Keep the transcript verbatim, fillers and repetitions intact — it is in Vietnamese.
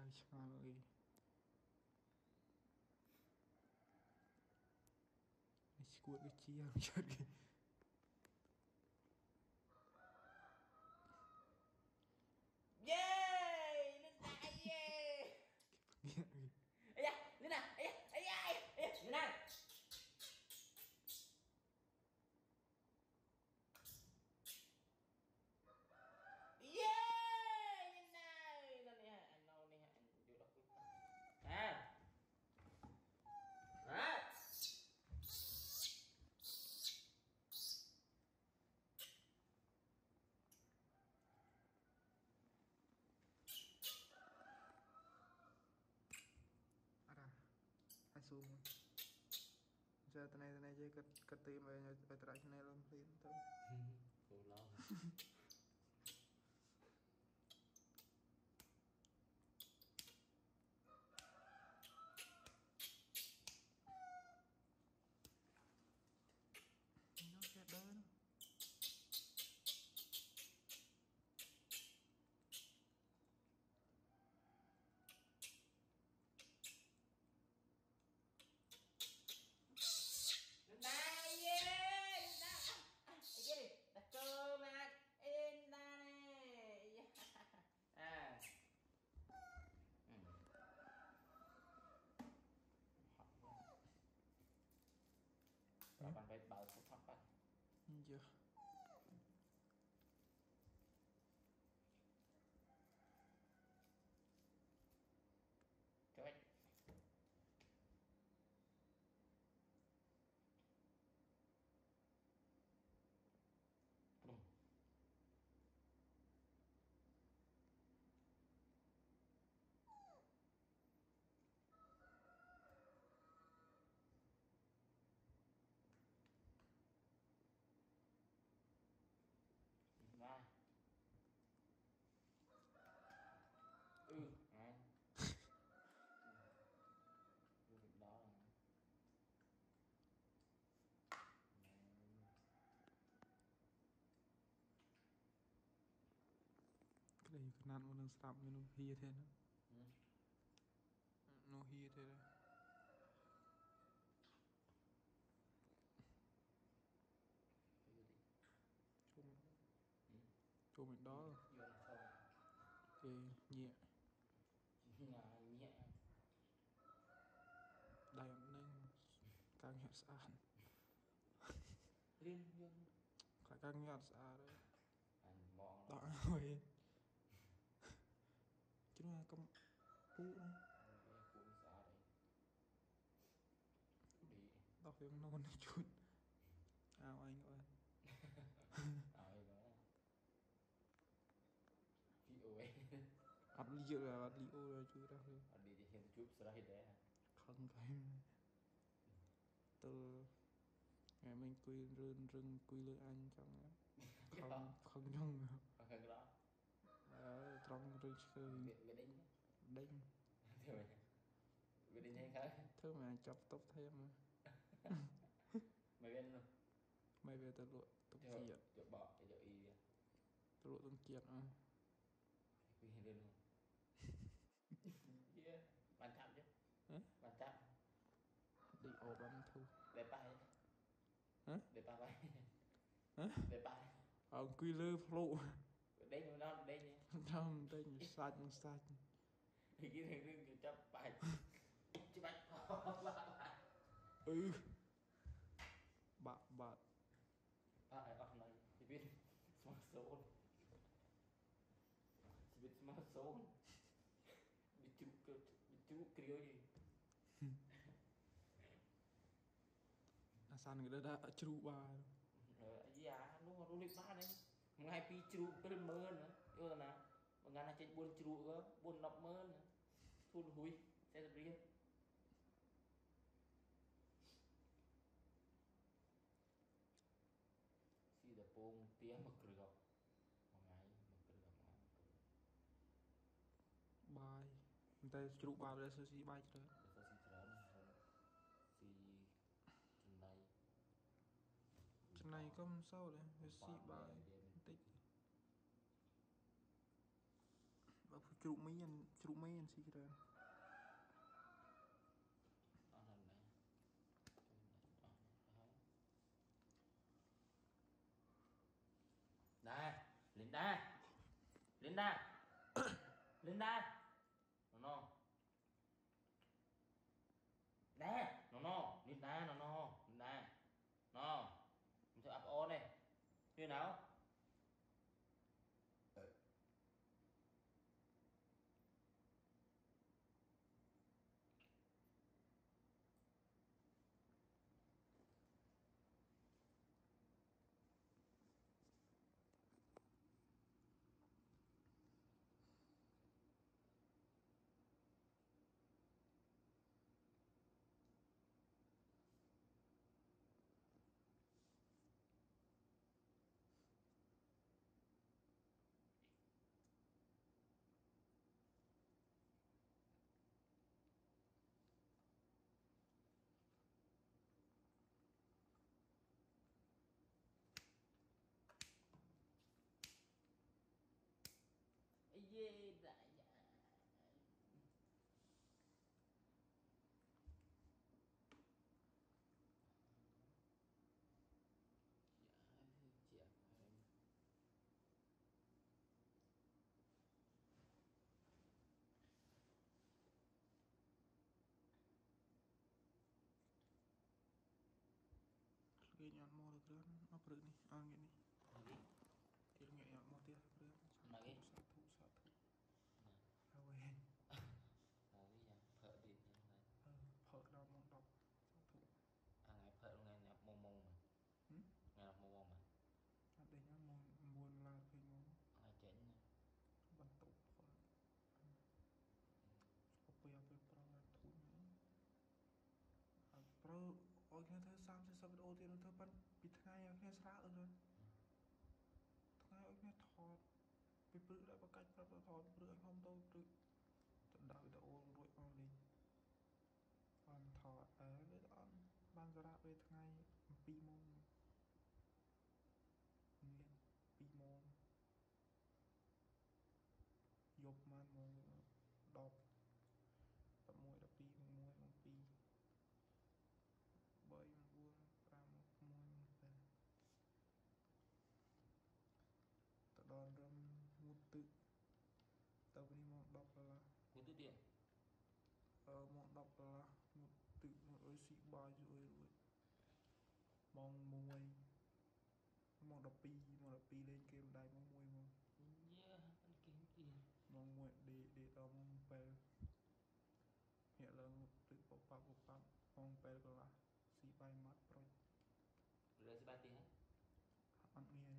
ឆ្ងល់អីស្គួតដូចជាជិតគេយេលឿនណាស់យេអាយ៉ាលឿនណាស់អាយ៉ាអាយ៉ាអាយ៉ាលឿនណាស់យេលឿនណាស់ដល់នេះអញណូនេះអញយកដល់ពុះហ่าហ่าឲ្យស៊ូមgiờ tận này tận này chơi cất cất tìm về về tại này luôn thì tao cô lo nó sẽ đỡ nó này ye na cái gì đặt cơm nè in ta nè à các bạn phải bảo số thấp bạn chưa trời ba ừ này việc đó là cái này cái nan nó sắm nó hia thế nó ừ. nó hia thế đấy chung Ừ. chung mình đó thì nhẹ là nhẹ đầy nên càng nhẹ xa liên liên phải càng nhẹ xa đấy anh mò đó rồi chứ là công phụ đấy phụ xa đấy đi đọc tiếng non chút ao anh ơi ai đó đi ơi ăn đi chưa là ăn đi ô rồi chưa đâu ăn đi thì hiện chụp slide đấy không phải từ ngày mình quy rừng rừng quy lưỡi anh trong không không nhung không cái đó ở trong rừng chơi về đinh đinh về đinh hay khác thứ mà chọc tóc thêm mà mày bên luôn mày về từ lụa tóc kiệt chỗ bỏ cái chỗ y từ lụa tóc kiệt à quy lên luôn yeah bàn chạm chứ bàn chạm đi ổ bắn thu để bài hả để bài bài hả để bài ở quy lư phụ đây nhưng nó đây nhé trong đây xanh xanh thì cái thằng đừng chấp bài chứ bạch ừ bạc bạc bài ở này thì biết smartphone thì biết smartphone bị chú bị chú kêu gì à san người ta đã chịu ba rồi giá nó nó đi ba đấy ngày pi chú cái mơ nữa yêu là một ngày là trên buôn chú cơ buôn nọc mơ nữa thun húi sẽ được riêng si đã buông tiếng mà cười gặp một ngày mà cười gặp một bài người ta chịu ba đây sao si bài chứ sao si trơn si trên đây trên này có sao đấy si bài tích mà phụ ជ្រូកមីអានជ្រូកមីអានស៊ីច្រើនអស់ហើយណាអស់ហើយដែរលីនដាលីនដាលីនដាណូដែរណូណូលីនដាណូណូលីនដាណូmình sẽ ấp ôn đây như nào dê đại dạ dạ em cái nhọn mò được lớn nó bự này ăn cái này lagi cái nghệ nhọn mò tiệt được lagi sát thủ sát thủ sao vậy lagi ya phở đi này ờ phở là món độc sát thủ à ngày phở ngày nhập mông mông mà ừ ngày nhập mông mông mà ở đây nhá món buồn là cái món ngày chén bánh tụ phở có bia bia pro là thun nữa à pro ôi nghe thơ sam sẽ sao video thì nó thơ bánh bị thay nghe sao được rồi thay ôi nghe thọt bị bự lại bằng cách nó thọt bự anh không đâu bự tận đạo video rồi vào đi còn thọt ở với đó ban ra về thay pi môn nghiền pi môn dục man môn đọc tập mùi đọc pi mùi mùi pi bởi buông ra một mùi về tự đòn râm một tự tao đi mong đọc là cú tư điện ờ mong đọc là một tự một ơi sĩ bài rồi rồi mong mùi mong đọc pi mong đọc pi lên kêu đài mong mùi mong yeah anh kiếm gì mong mùi để để tao mong bè hiện là một tự bộ bạc bộ bạc mong bè là sĩ bài mắt rồi rồi sẽ ba tiếng ăn nghe